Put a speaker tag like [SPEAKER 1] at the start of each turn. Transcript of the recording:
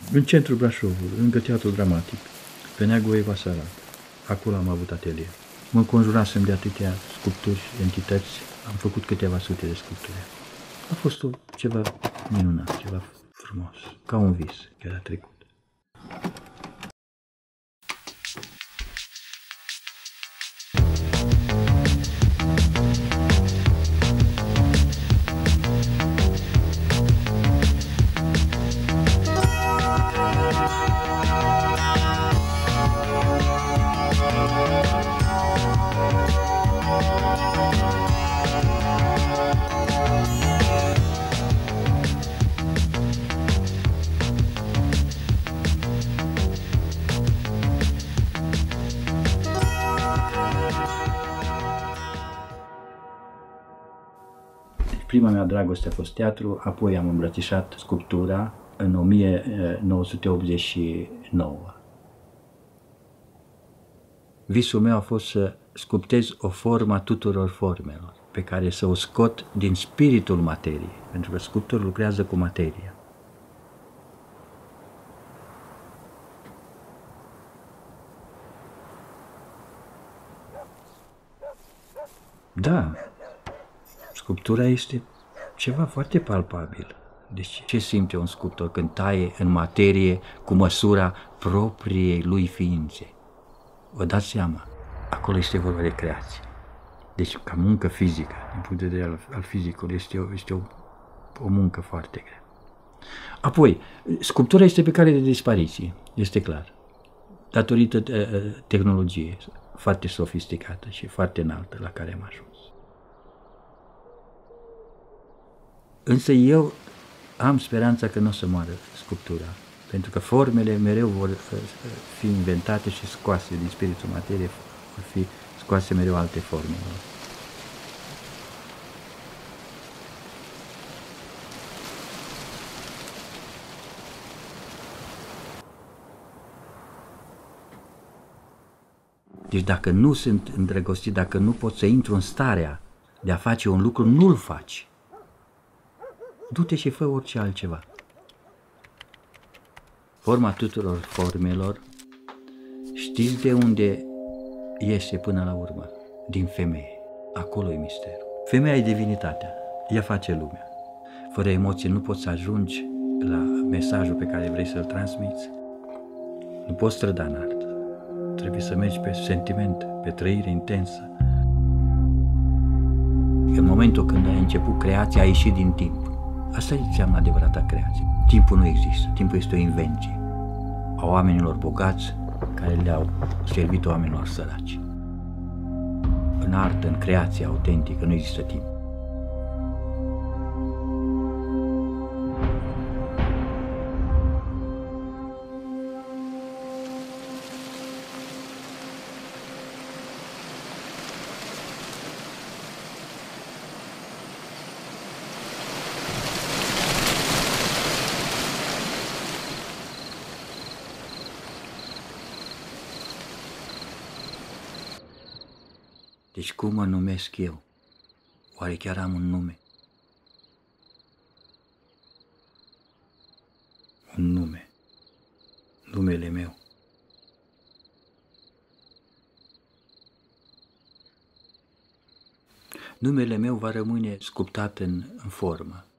[SPEAKER 1] în centrul Brașovului, lângă Teatrul Dramatic, pe Neagu Eva Sarat. Acolo am avut atelier. Mă înconjurasem de atâtea sculpturi, entități, am făcut câteva sute de sculpturi. A fost ceva minunat, ceva frumos, ca un vis care a trecut. Prima mea dragoste a fost teatru, apoi am îmbrățișat sculptura în 1989. Visul meu a fost să sculptez o formă a tuturor formelor, pe care să o scot din spiritul materiei, pentru că sculptorul lucrează cu materia. Da, sculptura este ceva foarte palpabil. Deci ce simte un sculptor când taie în materie cu măsura propriei lui ființe? Vă dați seama, acolo este vorba de creație. Deci ca muncă fizică, din punct de vedere al fizicului, este o muncă foarte grea. Apoi, sculptura este pe cale de dispariție, este clar, datorită tehnologiei foarte sofisticată și foarte înaltă la care am ajuns. Însă eu am speranța că nu o să moară sculptura, pentru că formele mereu vor fi inventate și scoase din spiritul materiei, vor fi scoase mereu alte forme. Deci dacă nu sunt îndrăgostit, dacă nu pot să intru în starea de a face un lucru, nu-l faci. Du-te și fă orice altceva. Forma tuturor formelor, știți de unde iese până la urmă? Din femeie. Acolo e misterul. Femeia e divinitatea. Ea face lumea. Fără emoție nu poți să ajungi la mesajul pe care vrei să-l transmiți. Nu poți străda în artă. Trebuie să mergi pe sentiment, pe trăire intensă. În momentul când ai început creația, ai ieșit din timp. Asta înseamnă adevărata creație. Timpul nu există, timpul este o invenție a oamenilor bogați care le-au servit oamenilor săraci. În artă, în creație autentică, nu există timp. Deci cum mă numesc eu? Oare chiar am un nume? Un nume. Numele meu. Numele meu va rămâne sculptat în formă.